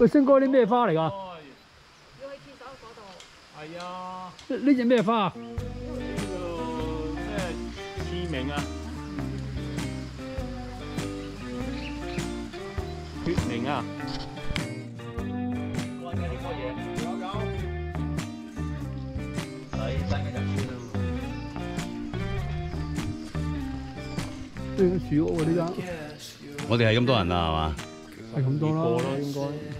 喂，星哥，啲咩花嚟㗎？ 要去廁所嗰度。 係啊， 呢隻咩花啊？ 呢個咩刺明啊？血明啊！ 乾嘅呢個嘢有。係新嘅入書啦。 呢個樹屋喎，呢間我哋係咁多人啦，係嘛？ 係咁多啦， 咯應該。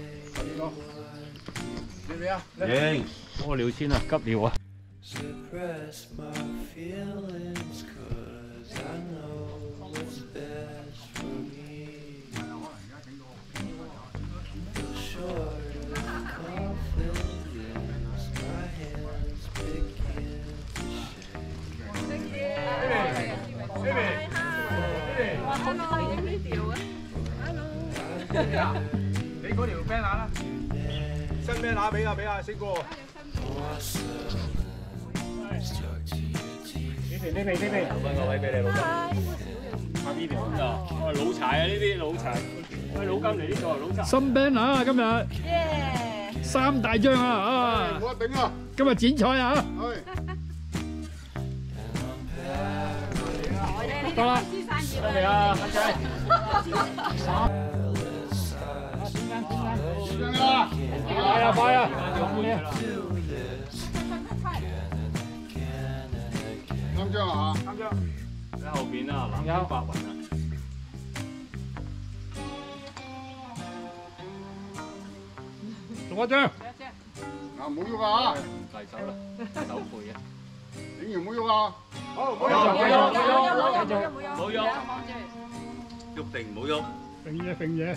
你啊？ 影屙尿先啊，急尿啊！ Suppress my feelings 'cause I know what's best for me. The short of confidence, my hands begin to shake. 哇，好多影呢條啊 ！Hello。 你嗰條 banner 啦，新 banner 俾阿星哥。呢邊，揾個位俾你老金。 拍呢條啊，我係老柴啊，呢啲老柴。喂，老金嚟呢度，老柴。 新 band 啊，今日耶！ 3大張啊！ 冇得頂啊！ 今日剪彩啊！ 得啦， 得未啊，黑仔？快啊快啊！ 3張啊 3張。喺後邊啊，藍天白雲啊。 仲一張。 嗱，唔好喐啊！ 大手啦，手背啊。 影完唔好喐啊！好，唔好冇喐。 冇喐。 喐定唔好喐。 揈嘢。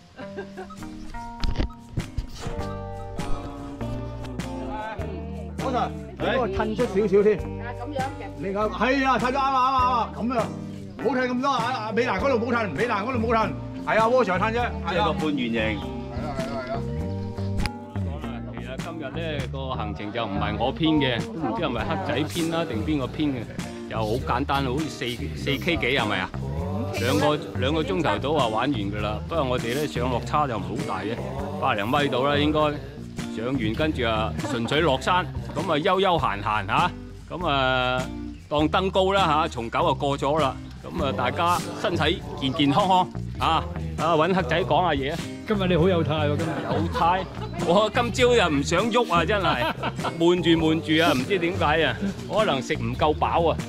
嗰陣，你嗰個褪出少少添。 咁樣嘅。 你個係啊，褪咗啱，咁樣，唔好褪咁多啊！美蘭嗰度冇褪，美蘭嗰度冇褪，係啊，窩場褪啫， 即係個半圓形。 係啦。 其實今日咧個行程就唔係我編嘅，都唔知係咪黑仔編啦定邊個編嘅，又好簡單，好似4K 幾係咪啊？兩個鐘頭到啊玩完㗎啦。不過我哋咧上落差就唔好大嘅，100零米到啦應該。上完跟住啊純粹落山，咁啊悠悠閒嚇，咁啊當登高啦嚇，從9就過咗啦。咁啊大家身體健健康康啊！揾黑仔講下嘢啊！ 今日你好有態喎，今日。 有態，我今朝又唔想喐啊，真係悶住啊，唔知點解啊，可能食唔夠飽啊。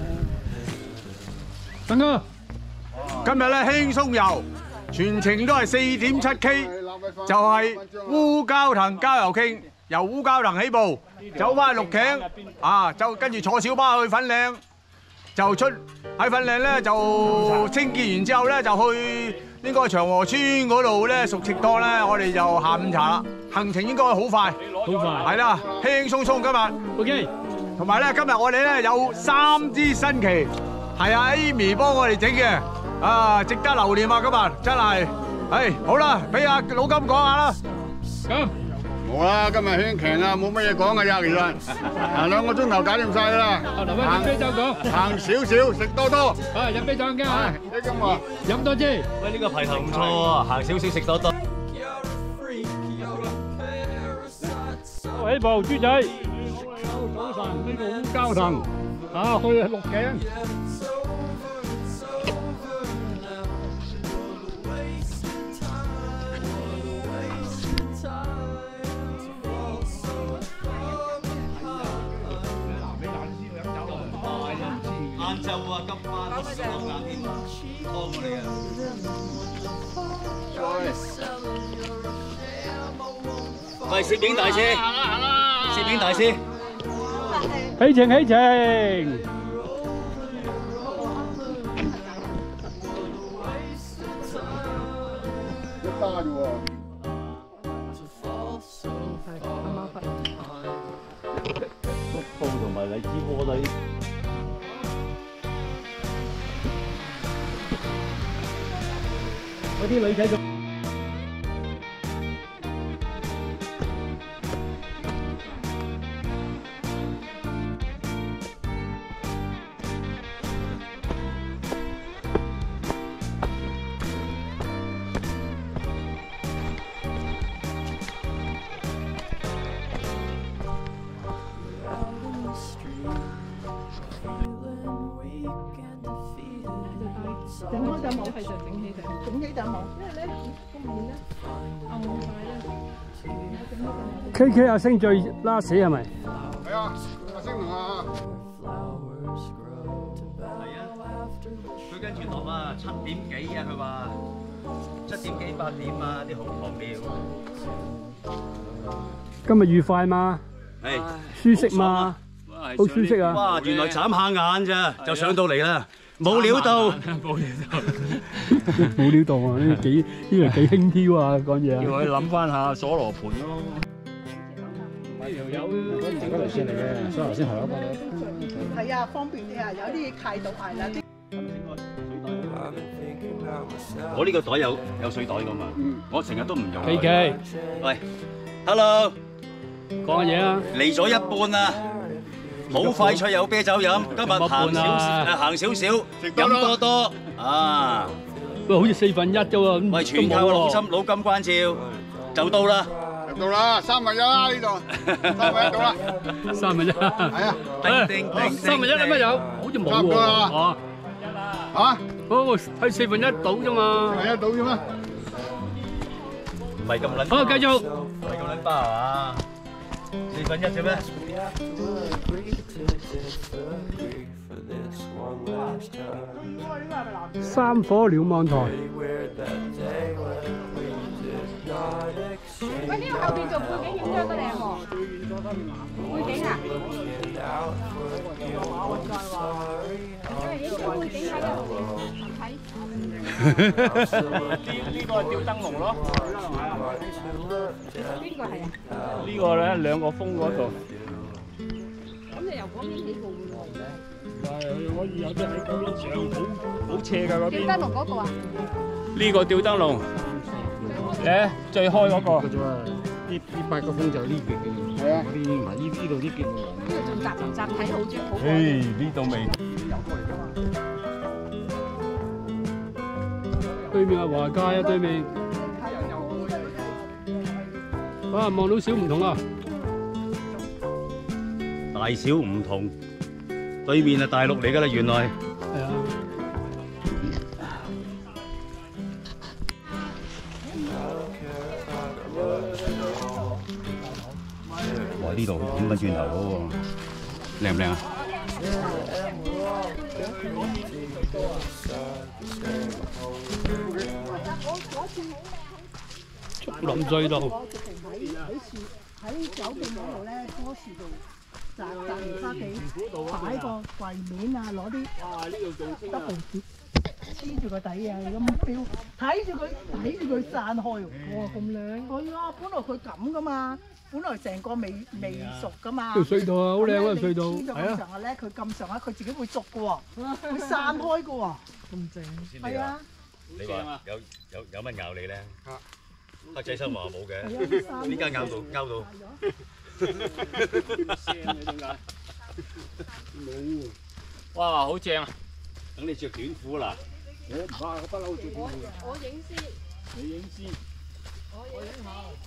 等哥， 今日咧輕鬆遊，全程都係4.7K， 就係烏蛟騰郊遊徑，由烏蛟騰起步，走翻去鹿頸，啊，就跟住坐小巴去粉嶺，就出喺粉嶺咧就清潔完之後咧就去應該長河村嗰度咧熟食檔咧，我哋就下午茶啦。行程應該好快，係啦，輕輕鬆鬆今日。 OK。 同埋咧，今日我哋咧有3支新旗，係阿 Amy 幫我哋整嘅，啊，值得留念啊！今日真係，好啦，俾阿老金講下啦。 咁。 冇啦，今日輕騎啦，冇乜嘢講㗎咋，其實2個鐘頭搞掂晒啦。 留翻飲啤酒講。 行少少，食多多。 飲啤酒啱啊！ 你咁話， 飲多支。 喂，呢個牌頭唔錯喎，行少少食多多。 起步，豬仔。早晨，呢個烏蛟騰啊，去鹿頸。 晏晝啊，今晚都食到晏添，湯我哋啊！喂，攝影大師，攝影大師， 起程起程。 一打啫喎。 竹鋪同埋荔枝窩底。 嗰啲女仔仲。 整開就冇，係就整起就冇，因為咧個面咧暗晒咧。 K K 阿星最 last 係咪？ 係啊，阿星同阿。 係啊，佢跟住落啊7點幾啊，佢話7點幾8點啊，啲紅糖料。 今日愉快嘛？ 係舒適嘛？好舒適啊！ 哇，原來眨下眼咋就上到嚟啦，冇料到， 冇料到啊！呢個幾輕佻啊，講嘢。 要佢諗翻下鎖羅盤咯。 嗰條線嚟嘅，所以頭先係一個。 係啊，方便啲啊，有啲契到係啦。 我呢個袋有水袋噶嘛，我成日都唔用。 K K， 喂 ，Hello， 講下嘢啊！ 嚟咗一半啦，好快脆有啤酒飲，今日行少少，飲多多啊！ 喂，好似4分1啫喎， 喂，全靠老金關照，就到啦。 到啦，1/3啦呢度，1/3到啦 ，1/3。 係啊， 叮 1/3有乜有？好似冇喎。哦， 嚇？ 嗰個係1/4到啫嘛。 1/4到啫咩？ 唔係咁撚。 好，繼續。 唔係咁撚巴係嘛？1/4啫咩 ？3火瞭望台。 喂，呢個後邊做背景影張都靚喎。背景啊？影個背景喺度睇。 呢個係吊燈籠咯。 邊個係啊？ 呢個咧2個風嗰度。 咁就由嗰邊起步嘅喎。 可以有啲喺嗰邊上，好斜㗎嗰邊。 吊燈籠嗰個啊？ 呢個吊燈籠。咧最開嗰個， 呢8個風就呢邊嘅，係啊，呢度啲叫。 呢個仲集唔集體好啫，好。 誒呢度未。 對面係華街啊，對面。哇，望到小唔同啊！ 大小唔同，對面係大陸嚟㗎啦，原來。 係啊。 哇！呢度點翻轉頭嗰個靚唔靚啊？ 竹林隧道。 喺酒店嗰度咧，棵樹度摘完花幾，擺個櫃面啊，攞啲 double 黐住個底啊，咁標睇住佢散開，哇咁靚！係啊，本來佢咁噶嘛，本來成個未熟噶嘛。 條隧道啊，好靚啊隧道。 係啊。上下咧，佢咁上下，佢自己會熟噶喎，會散開噶喎。咁正。係啊。 你話有乜咬你咧？黑仔生話冇嘅，呢家拗到。 哇，好正啊！ 等你着短褲啦。 我唔怕，我不嬲着短褲。 我影先。 你影先。 我影下。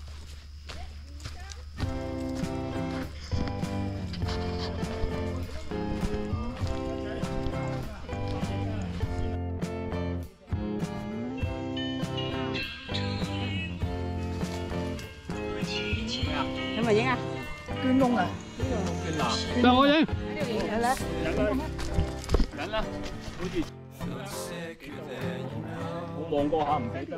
有冇影啊？ 捐窿啊！ 就我影。 有咧。 緊啦，好似我望過下唔記得啦。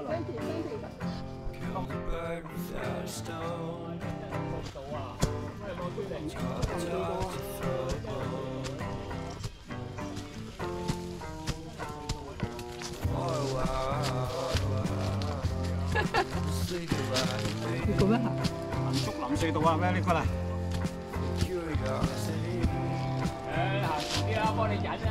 你咁樣行？ 竹林隧道啊，咩呢個啊？ 行啲啊，幫你引啊！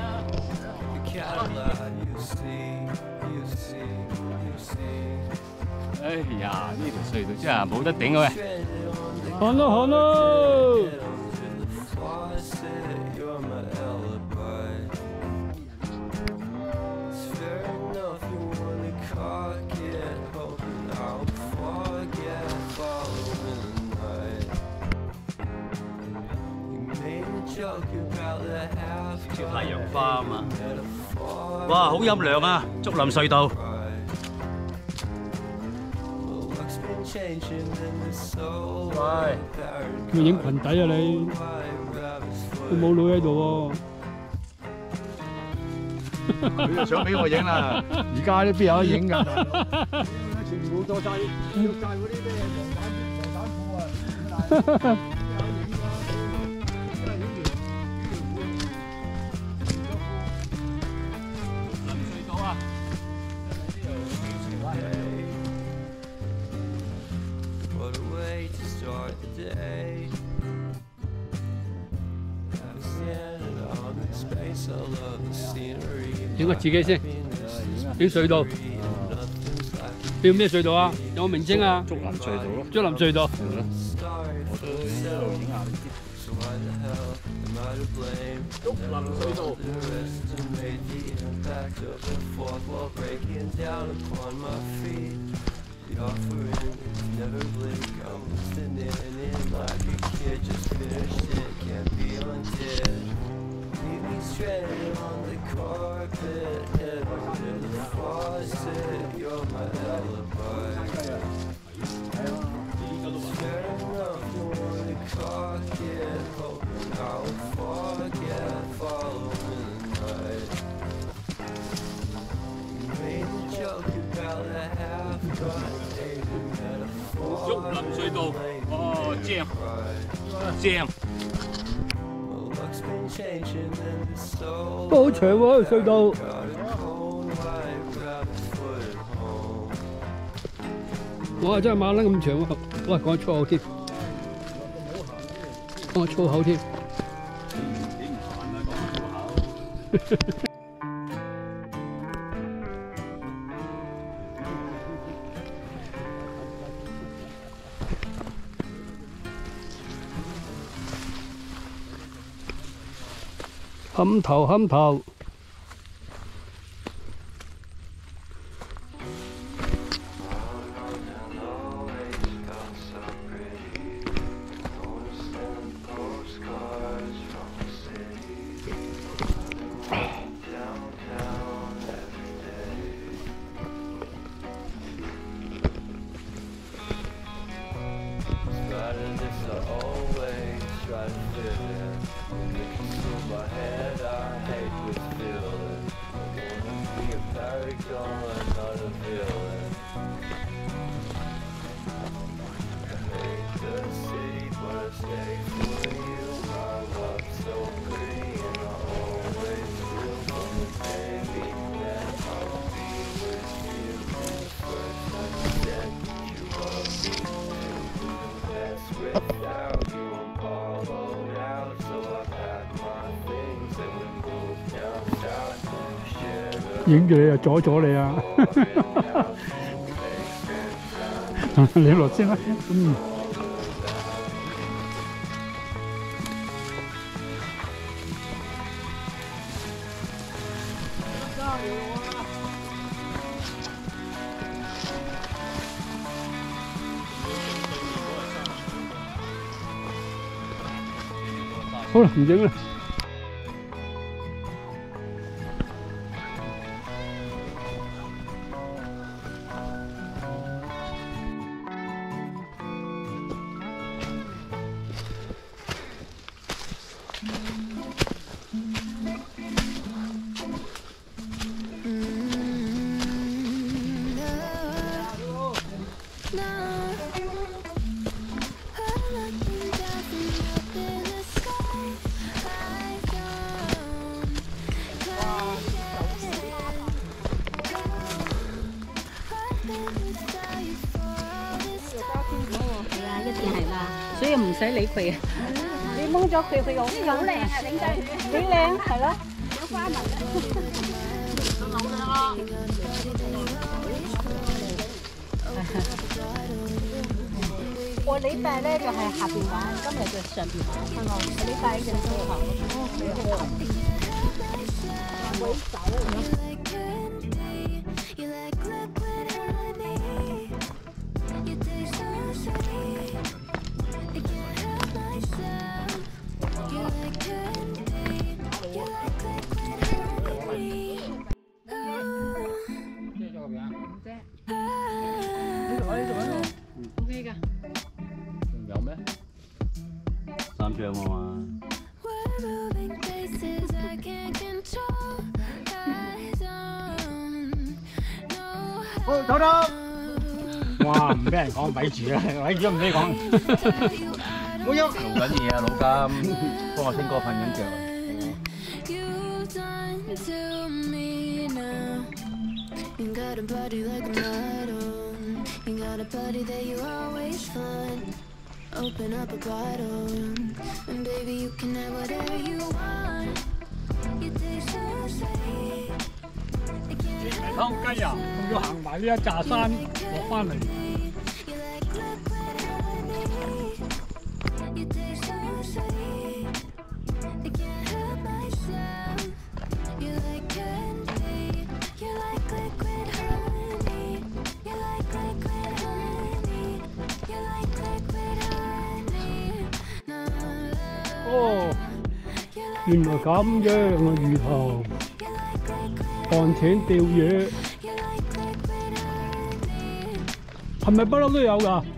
哎呀，呢條隧道真係冇得頂啊喂！ 行咯行咯！ 照太陽花啊嘛。 哇，好陰涼啊！竹林隧道。 喂，咪影裙底啊你？佢冇女喺度喎。 佢就想俾我影啦，而家呢邊有得影㗎？全部多晒，着晒嗰啲咩防彈褲啊！ 影個自己先，影隧道。要咩隧道啊？有冇名稱啊？竹林隧道咯。竹林隧道。我都一路影下呢啲。竹林隧道。 Stranded on the carpet, head under the faucet. You're my alibi. Fair enough, you wanna cock it, hoping I'll forget. Follow in the night. You made a joke about a half-cut metaphor. 竹林隧道，哦，正，正。 都好長喎，隧道。哇！真係馬騮咁長喎。喂，講粗口添，講粗口添。幾唔煩啊，講粗口。冚頭冚頭，影住你又阻咗你啊！你落先啦，嗯。好啦，唔影啦。 所以唔使理佢啊！你掹咗佢，佢好靚啊！影仔幾靚，係咯，有花紋。我禮拜咧就係下邊玩，今日就上邊玩。係嘛？我禮拜就最後。我走。 好兩個嘛。 好，走得。哇！唔俾人講，咪住啊！咪住唔俾講。冇喐。 做緊嘢啊，老金，幫我聽歌瞓緊覺。 You got a body like a model. You got a body that you always find. Open up a bottle, and baby you can have whatever you want. You taste so sweet. 湯雞啊，仲要行埋呢一座山落翻嚟。 You like liquid honey. You taste so sweet. I can't help myself. You like candy. You like liquid honey. You like liquid honey. You like liquid honey. No. 哦，原來咁樣啊，魚塘寒請釣魚，係咪不嬲都有㗎？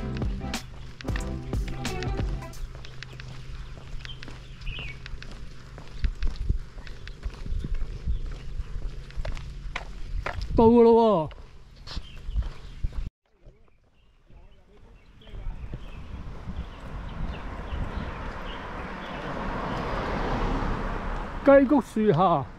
到㗎咯喎！雞谷樹下。